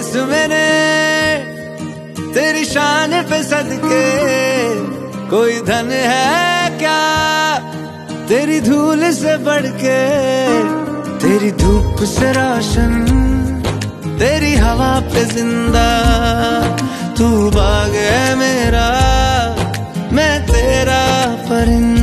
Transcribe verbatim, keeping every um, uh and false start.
दोस्त मेरे तेरी शान पे सदके, कोई धन है क्या तेरी धूल से बढ़ के। तेरी धूप से रोशन, तेरी हवा पे जिंदा, तू बाग है मेरा, मैं तेरा परिंदा।